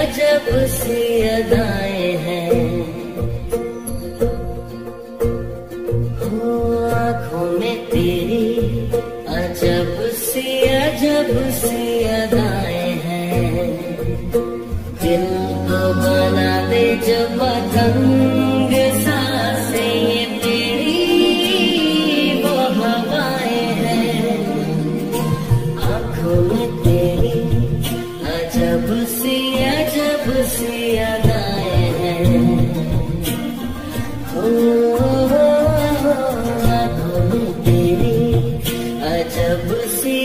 अजब सी अदाएं हैं, हो आँखों में तेरी अजब सी अदाएं हैं। दिल को बना दे जो पतंग, सांसें ये तेरी वो हवाएं हैं। आँखों में तेरी अजब सी अदाएं हैं, हो आँखों में तेरी अजब सी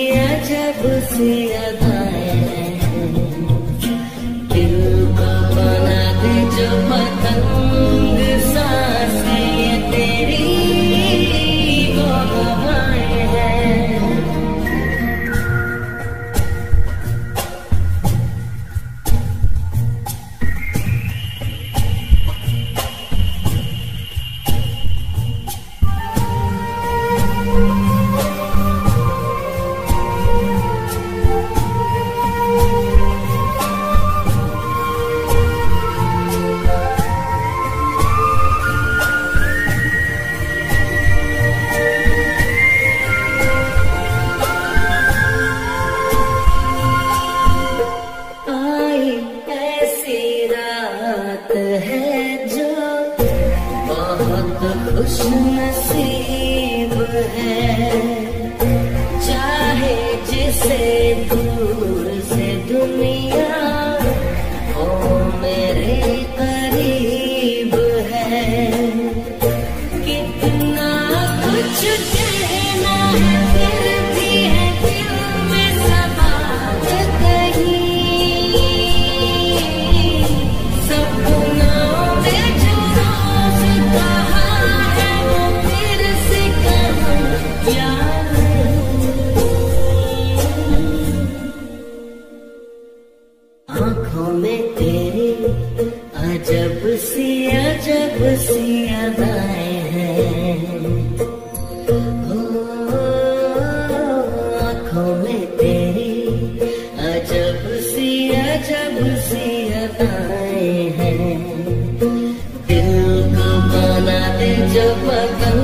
अदाएं हैं। दिल को बना दे जो पतंग, सांसें ये तेरी वो हवाएं हैं। है जो बहुत खुश नसीब है, चाहे जिसे दूर से दुनिया हो मेरे करीब है। कितना कुछ कहना है फिर भी है दिल में सवाल कहीं, आँखों में तेरी अजब सी अदाएं हैं, हो आँखों में तेरी अजब सी अदाएं हैं। दिल को बना दे जो पतंग,